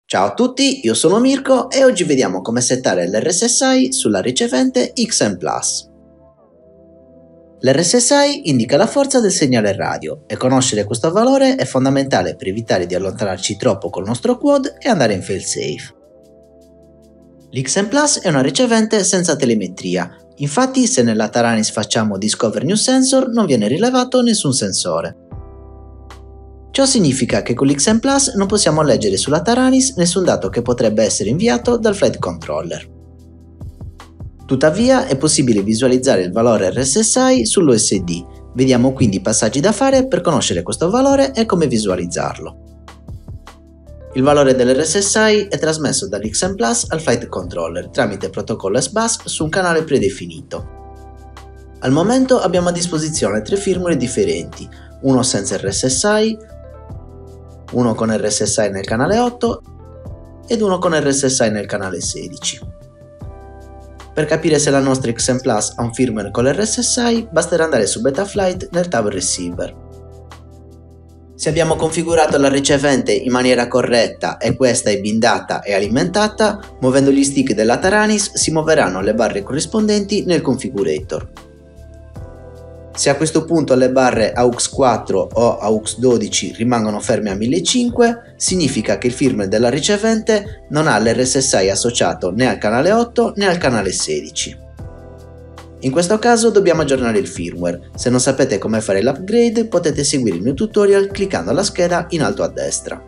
Ciao a tutti, io sono Mirko e oggi vediamo come settare l'RSSI sulla ricevente XM+. L'RSSI indica la forza del segnale radio e conoscere questo valore è fondamentale per evitare di allontanarci troppo col nostro quad e andare in failsafe. L'XM Plus è una ricevente senza telemetria, infatti se nella Taranis facciamo Discover New Sensor non viene rilevato nessun sensore. Ciò significa che con l'XM Plus non possiamo leggere sulla Taranis nessun dato che potrebbe essere inviato dal flight controller. Tuttavia è possibile visualizzare il valore RSSI sull'OSD, vediamo quindi i passaggi da fare per conoscere questo valore e come visualizzarlo. Il valore dell'RSSI è trasmesso dall'XM Plus al flight controller tramite protocollo SBUS su un canale predefinito. Al momento abbiamo a disposizione 3 firmware differenti, uno senza RSSI, uno con RSSI nel canale 8 ed uno con RSSI nel canale 16. Per capire se la nostra XM Plus ha un firmware con l'RSSI basterà andare su Betaflight nel tab Receiver. Se abbiamo configurato la ricevente in maniera corretta e questa è bindata e alimentata, muovendo gli stick della Taranis si muoveranno le barre corrispondenti nel configurator. Se a questo punto le barre AUX 4 o AUX 12 rimangono ferme a 1500, significa che il firmware della ricevente non ha l'RSSI associato né al canale 8 né al canale 16. In questo caso dobbiamo aggiornare il firmware. Se non sapete come fare l'upgrade potete seguire il mio tutorial cliccando la scheda in alto a destra.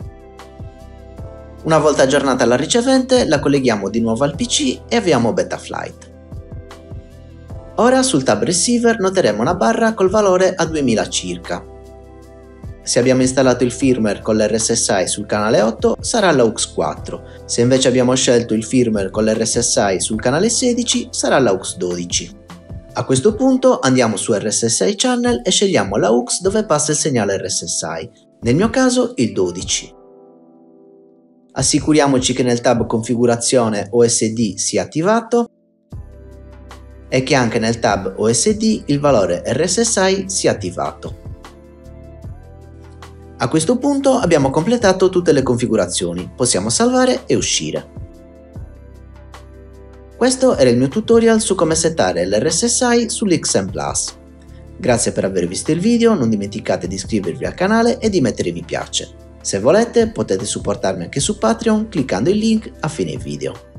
Una volta aggiornata la ricevente la colleghiamo di nuovo al PC e avviamo Betaflight. Ora sul tab Receiver noteremo una barra col valore a 2000 circa. Se abbiamo installato il firmware con l'RSSI sul canale 8 sarà l'AUX 4, se invece abbiamo scelto il firmware con l'RSSI sul canale 16 sarà l'AUX 12. A questo punto andiamo su RSSI Channel e scegliamo l'AUX dove passa il segnale RSSI, nel mio caso il 12. Assicuriamoci che nel tab Configurazione OSD sia attivato e che anche nel tab OSD il valore RSSI sia attivato. A questo punto abbiamo completato tutte le configurazioni, possiamo salvare e uscire. Questo era il mio tutorial su come settare l'RSSI sull'XM Plus. Grazie per aver visto il video, non dimenticate di iscrivervi al canale e di mettere mi piace. Se volete potete supportarmi anche su Patreon cliccando il link a fine video.